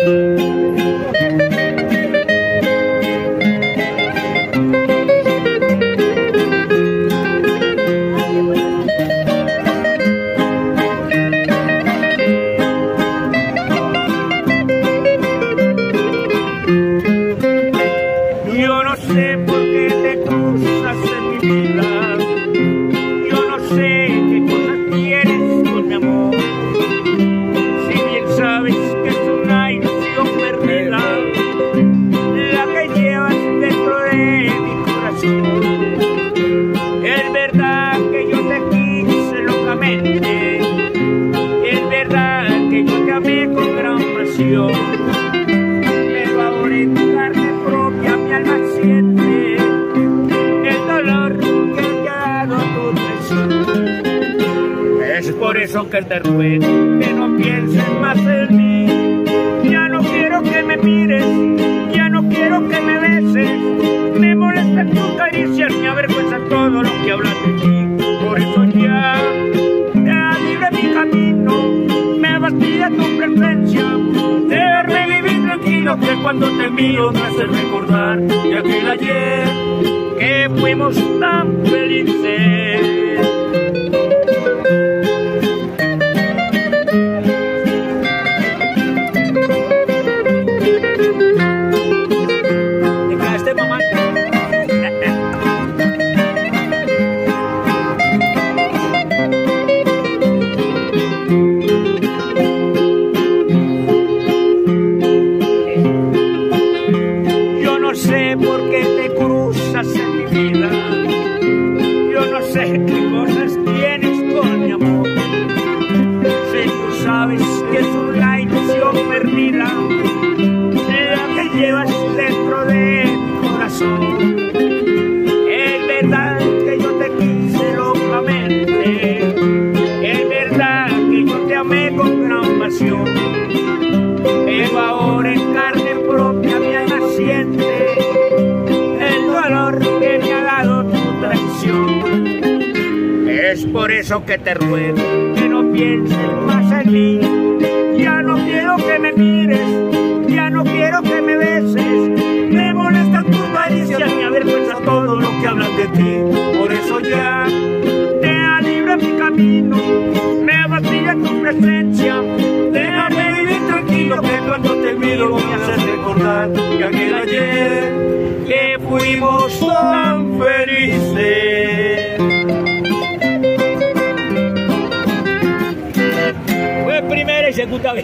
Yo no sé por qué te cruzas en mi vida, yo no sé qué cosas tienes con mi amor. Si bien sabes que es una ilusión perdida, la que llevas dentro de mi corazón. Es verdad que yo te quise locamente, es verdad que yo te amé con gran pasión, pero ahora en carne propia mi alma siente el dolor que te ha dado tu traición. Es por eso que te ruego que no pienses más en mí. Ya no quiero que me mires, ya no quiero que me beses. Me molesta tu caricia, me avergüenza todo lo que hablas de ti. Por eso ya te libre mi camino, me fastidia tu presencia. Déjame vivir tranquilo, que cuando te miro me hace recordar de aquel ayer que fuimos tan felices. Yo no sé por qué te cruzas en mi vida, yo no sé qué cosas tienes con mi amor. Si tú sabes que es una ilusión perdida, la que llevas dentro de mi corazón. Es verdad que yo te quise locamente, es verdad que yo te amé con gran pasión, pero ahora en carne propia mi alma siente el dolor que me ha dado tu traición. Es por eso que te ruego que no pienses más en mí. Ya no quiero que me mires, ya no quiero que me beses. Me molestan tus caricias, me avergüenza todo lo que hablas de ti. Por eso ya te libre mi camino, me fastidia tu presencia. Déjame vivir tranquilo, que cuando te miro me hace recordar que aquel ayer que fuimos tan felices. Fue primera y segunda vez.